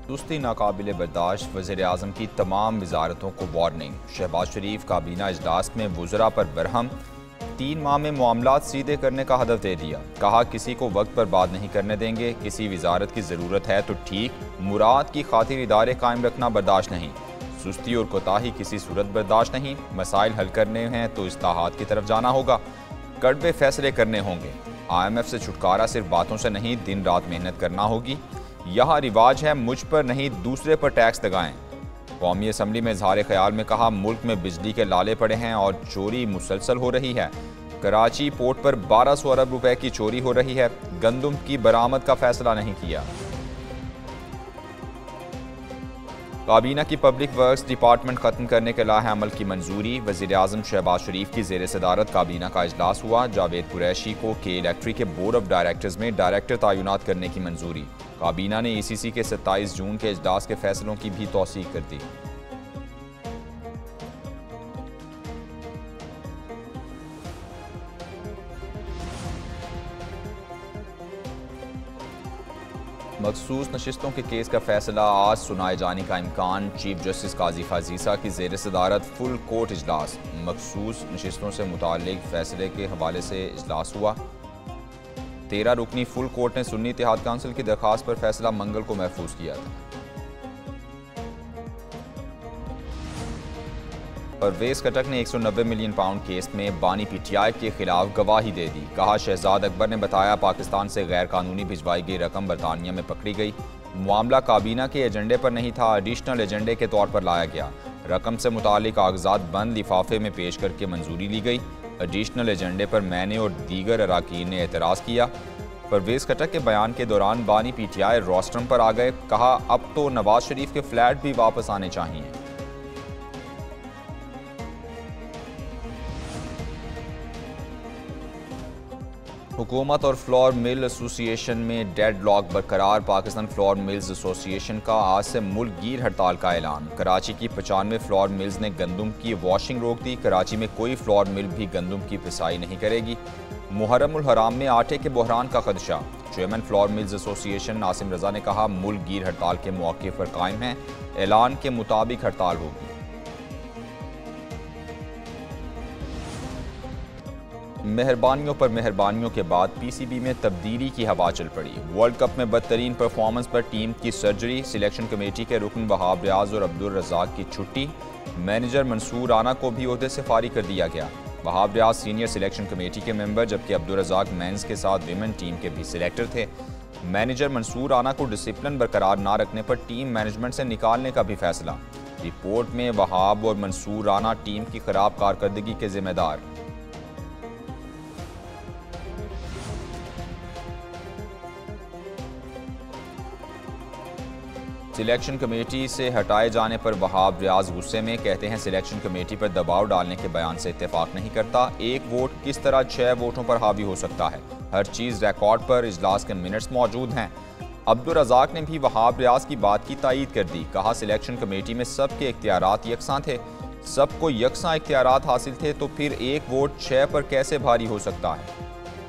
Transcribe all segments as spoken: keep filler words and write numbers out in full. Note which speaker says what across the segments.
Speaker 1: सुस्ती नाकाबिल बर्दाश्त, वज़ीर आज़म की तमाम वजारतों को वार्निंग। शहबाज शरीफ काबीना इजलास में वुज़रा पर बरहम, तीन माह में मामलात सीधे करने का हदफ दे दिया। कहा किसी को वक्त पर बात नहीं करने देंगे, किसी वजारत की ज़रूरत है तो ठीक, मुराद की खातिर इदारे कायम रखना बर्दाश्त नहीं। सुस्ती और कोताही किसी सूरत बर्दाश्त नहीं। मसाइल हल करने हैं तो इस्लाहात की तरफ जाना होगा, कड़वे फैसले करने होंगे। आई एम एफ से छुटकारा सिर्फ बातों से नहीं, दिन रात मेहनत करना होगी। यहाँ रिवाज है मुझ पर नहीं दूसरे पर टैक्स लगाएं। कौमी असम्बली में इजहार ख्याल में कहा मुल्क में बिजली के लाले पड़े हैं और चोरी मुसलसल हो रही है। कराची पोर्ट पर बारह सौ अरब रुपए की चोरी हो रही है। गंदम की बरामद का फैसला नहीं किया। काबीना की पब्लिक वर्क्स डिपार्टमेंट खत्म करने के लाहे अमल की मंजूरी। वज़ीर आज़म शहबाज शरीफ की ज़ेर सदारत काबीना का इजलास हुआ। जावेद कुरैशी को के इलेक्ट्रिक के बोर्ड ऑफ डायरेक्टर्स में डायरेक्टर तैनात करने की मंजूरी। काबीना ने ई सी सी के सत्ताईस जून के इजलास के फैसलों की भी तौसीक कर दी। मखसूस नशिस्तों के केस का फैसला आज सुनाए जाने का इम्कान। चीफ जस्टिस काजी फाजीसा की ज़ेर सदारत फुल कोर्ट इजलास। मखसूस नशिस्तों से मुताल्लिक फैसले के हवाले से इजलास हुआ। तेरह रुकनी फुल कोर्ट ने सुन्नी इत्तेहाद काउंसिल की दरख्वास्त पर फैसला मंगल को महफूज किया था। परवेज खटक ने एक सौ नब्बे मिलियन पाउंड केस में बानी पी टी आई के खिलाफ गवाही दे दी। कहा शहजाद अकबर ने बताया पाकिस्तान से गैर कानूनी भिजवाई गई रकम बरतानिया में पकड़ी गई। मामला काबीना के एजेंडे पर नहीं था, एडिशनल एजेंडे के तौर पर लाया गया। रकम से मुतालिक कागजात बंद लिफाफे में पेश करके मंजूरी ली गई। एडिशनल एजेंडे पर मैंने और दीगर अराकीन ने एतराज़ किया। परवेज खटक के बयान के दौरान बानी पी टी आई रोस्ट्रम पर आ गए। कहा अब तो नवाज शरीफ के फ्लैट भी वापस आने चाहिए। हुकूमत और फ्लोर मिल एसोसिएशन में डेड लॉक बरकरार। पाकिस्तान फ्लोर मिल्स एसोसिएशन का आज से मुल्क गिर हड़ताल का ऐलान। कराची की पचानवे फ्लोर मिल्स ने गंदम की वॉशिंग रोक दी। कराची में कोई फ्लोर मिल भी गंदम की पिसाई नहीं करेगी। मुहर्रम उल हराम में आटे के बहरान का खदशा। Chairman flour mills association Naseem Raza ने कहा मुल्क गिर हड़ताल के मौके पर कायम है, ऐलान के मुताबिक हड़ताल होगी। मेहरबानियों पर मेहरबानियों के बाद पी सी बी में तब्दीली की हवा चल पड़ी। वर्ल्ड कप में बदतरीन परफॉर्मेंस पर टीम की सर्जरी। सिलेक्शन कमेटी के रुकन वहाब रियाज और अब्दुल रज़ाक की छुट्टी। मैनेजर मंसूर राना को भी ओहदे से फारिग कर दिया गया। Wahab Riaz senior selection committee के मेंबर, जबकि अब्दुल रज़ाक मेंस के साथ विमेन टीम के भी सिलेक्टर थे। मैनेजर मंसूर राना को डिसिप्लिन बरकरार ना रखने पर टीम मैनेजमेंट से निकालने का भी फैसला। रिपोर्ट में वहाब और मंसूर राना टीम की खराब कारकर्दगी के जिम्मेदार। सिलेक्शन कमेटी से हटाए जाने पर वहाब रियाज गुस्से में। कहते हैं सिलेक्शन कमेटी पर दबाव डालने के बयान से इत्तेफाक नहीं करता। एक वोट किस तरह छह वोटों पर हावी हो सकता है, हर चीज़ रिकॉर्ड पर, इजलास के मिनट्स मौजूद हैं। अब्दुल रज़ाक ने भी वहाब रियाज की बात की तायीद कर दी। कहा सिलेक्शन कमेटी में सबके इख्तियारात यकसां थे, सबको यकसां इख्तियारात हासिल थे, तो फिर एक वोट छह पर कैसे भारी हो सकता है।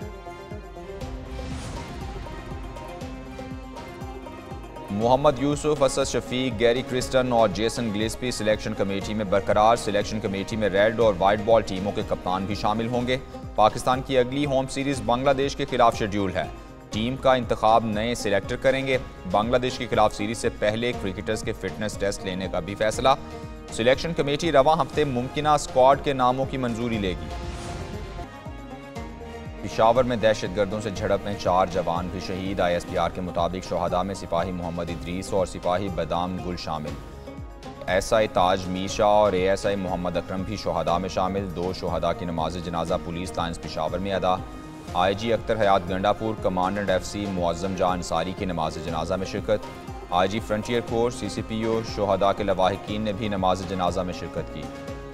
Speaker 1: मोहम्मद यूसुफ, असद शफीक, गैरी क्रिस्टन और जेसन गिलेस्पी सिलेक्शन कमेटी में बरकरार। सिलेक्शन कमेटी में रेड और वाइट बॉल टीमों के कप्तान भी शामिल होंगे। पाकिस्तान की अगली होम सीरीज बांग्लादेश के खिलाफ शेड्यूल है। टीम का इंतखाब नए सिलेक्टर करेंगे। बांग्लादेश के खिलाफ सीरीज से पहले क्रिकेटर्स के फिटनेस टेस्ट लेने का भी फैसला। सिलेक्शन कमेटी रवां हफ्ते मुमकिना स्क्वाड के नामों की मंजूरी लेगी। पिशावर में दहशतगर्दों से झड़प में चार जवान भी शहीद। आई एस पी आर के मुताबिक शहादा में सिपाही मोहम्मद इदरीस और सिपाही बदाम गुल शामिल। एस आई ताज मीशा और A S I Mohammad Akram भी शहादा में शामिल। दो शहादा की नमाज जनाजा पुलिस लाइन्स पिशावर में अदा। I G Akhtar Hayat Gandapur, commandant F C Muazzam Jan Ansari की नमाज जनाजा में शिरकत। I G Frontier Corps, C C P O, शहादा के लवाहिकीन ने भी नमाज जनाजा में शिरकत की।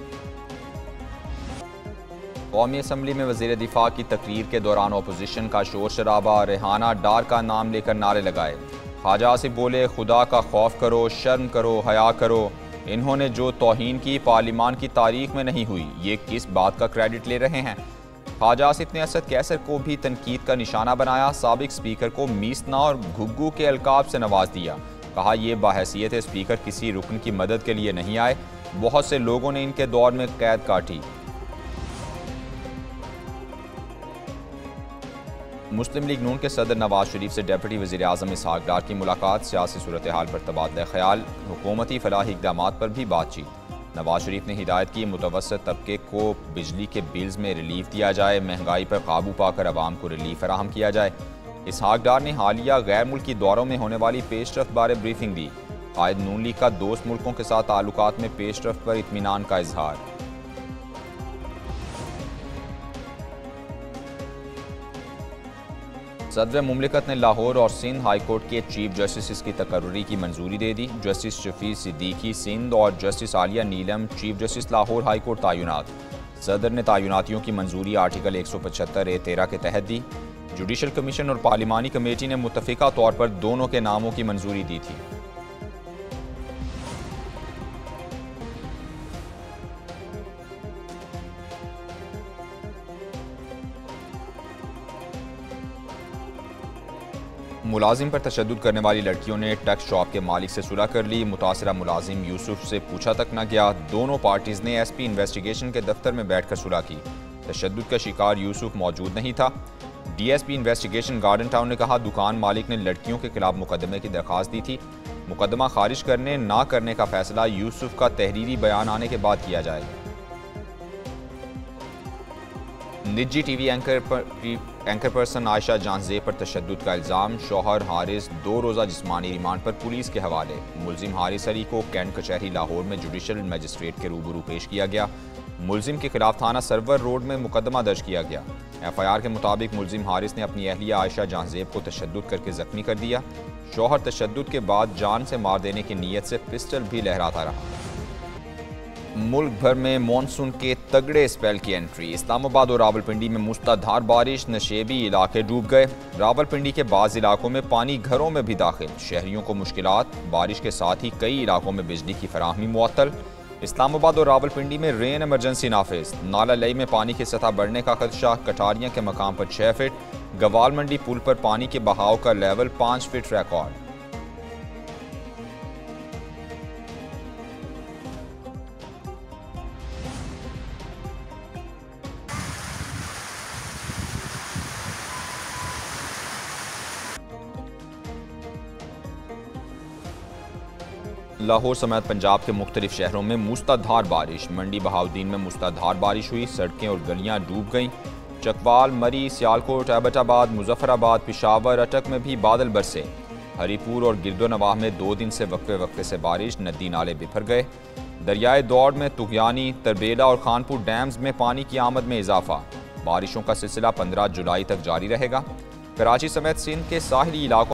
Speaker 1: कौमी असम्बली में वज़ीर दिफा की तकरीर के दौरान अपोजिशन का शोर शराबा। रेहाना डार का नाम लेकर नारे लगाए। ख्वाजा आसिफ बोले खुदा का खौफ करो, शर्म करो, हया करो। इन्होंने जो तौहीन की पार्लिमान की तारीख में नहीं हुई, ये किस बात का क्रेडिट ले रहे हैं। ख्वाजा आसिफ ने असद कैसर को भी तनकीद का निशाना बनाया। साबिक स्पीकर को मीसना और घुग्गू के अलकाब से नवाज दिया। कहा ये बाहैसियत स्पीकर किसी रुकन की मदद के लिए नहीं आए, बहुत से लोगों ने इनके दौर में कैद काटी। मुस्लिम लीग नून के सदर नवाज शरीफ से डिप्टी वज़ीर आज़म इसहाक डार की मुलाकात, सियासी सूरत हाल पर तबादला ख्याल, हुकूमती फलाही इक़दामात पर भी बातचीत। नवाज शरीफ ने हिदायत की मुतवस्सित तबके को बिजली के बिल्स में रिलीफ दिया जाए, महंगाई पर काबू पाकर आवाम को रिलीफ फराहम किया जाए। इसहाक डार ने हालिया गैर मुल्की दौरों में होने वाली पेशरफ्त बारे ब्रीफिंग दी। आयद नून लीग का दोस्त मुल्कों के साथ ताल्लुकात में पेशरफ्त पर इत्मीनान का इजहार। सदर मुमलिकत ने लाहौर और सिंध हाई कोर्ट के चीफ जस्टिस की तकर्री की मंजूरी दे दी। जस्टिस शफीक सिद्दीकी सिंध और justice Aalia Neelum chief justice Lahore high court तायुनात। सदर ने तायुनातियों की मंजूरी आर्टिकल एक सौ पचहत्तर ए तेरह के तहत दी। जुडिशल कमीशन और पार्लिमानी कमेटी ने मुत्तफिका तौर पर दोनों के नामों की मंजूरी दी थी। मुलाजिम पर तशद्दुद करने वाली लड़कियों ने टैक्स शॉप के मालिक से सुलह कर ली। मुतासरा मुलाजिम यूसुफ से पूछा तक न गया। दोनों पार्टीज ने एस पी इन्वेस्टिगेशन के दफ्तर में बैठकर सुलह की। तशद्दुद का शिकार यूसुफ मौजूद नहीं था। D S P investigation Garden Town ने कहा दुकान मालिक ने लड़कियों के खिलाफ मुकदमे की दरख्वास्त दी थी। मुकदमा खारिज करने ना करने का फैसला यूसुफ का तहरीरी बयान आने के बाद किया जाएगा। निजी टीवी एंकर पर एंकर पर्सन आयशा जानजेब पर तशद्दुद का इल्ज़ाम, शौहर हारिस दो रोज़ा जिस्मानी रिमांड पर पुलिस के हवाले। मुलजिम हारिस अली को कैंट कचहरी लाहौर में जुडिशल मजिस्ट्रेट के रूबरू पेश किया गया। मुलजिम के खिलाफ थाना सरवर रोड में मुकदमा दर्ज किया गया। एफ आई आर के मुताबिक मुलजिम हारिस ने अपनी अहलिया आयशा जानजेब को तशद्दुद करके जख्मी कर दिया। शौहर तशद्दुद के बाद जान से मार देने की नीयत से पिस्टल भी लहराता रहा। मुल्क भर में मानसून के तगड़े स्पेल की एंट्री। इस्लामाबाद और रावलपिंडी में मूसलाधार बारिश, नशेबी इलाके डूब गए। रावलपिंडी के बाज़ इलाकों में पानी घरों में भी दाखिल, शहरियों को मुश्किलात। बारिश के साथ ही कई इलाकों में बिजली की फराहमी मुअत्तल। इस्लामाबाद और रावलपिंडी में रेन इमरजेंसी नाफिज। नाला लई में पानी की सतह बढ़ने का खदशा, कटारियां के मकाम पर छः फिट। गवाल मंडी पुल पर पानी के बहाव का लेवल पाँच फिट रिकॉर्ड। लाहौर समेत पंजाब के मुख्तलिफ शहरों में मूसलाधार बारिश। मंडी बहाउद्दीन में मूसलाधार बारिश हुई, सड़कें और गलियां डूब गईं। चकवाल, मरी, सियालकोट, एबटाबाद, मुजफ्फराबाद, पिशावर, अटक में भी बादल बरसे। हरीपुर और गिरदोनवाह में दो दिन से वक्फे वक्फे से बारिश, नदी नाले बिफर गए। दरियाए दौड़ में तुगयानी, तरबेला और खानपुर डैम्स में पानी की आमद में इजाफा। बारिशों का सिलसिला पंद्रह जुलाई तक जारी रहेगा। कराची समेत सिंध के साहिली इलाकों